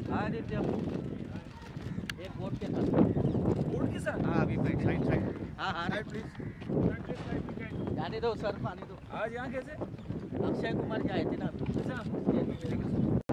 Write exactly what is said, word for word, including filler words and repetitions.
हाँ आदित्य, एक बोट के साथ। बोट के साथ? हाँ अभी बैठ साइड साइड। हाँ हाँ साइड प्लीज। जाने दो सर, पानी दो। आज यहाँ कैसे? अक्षय कुमार जी आए थे ना। अच्छा।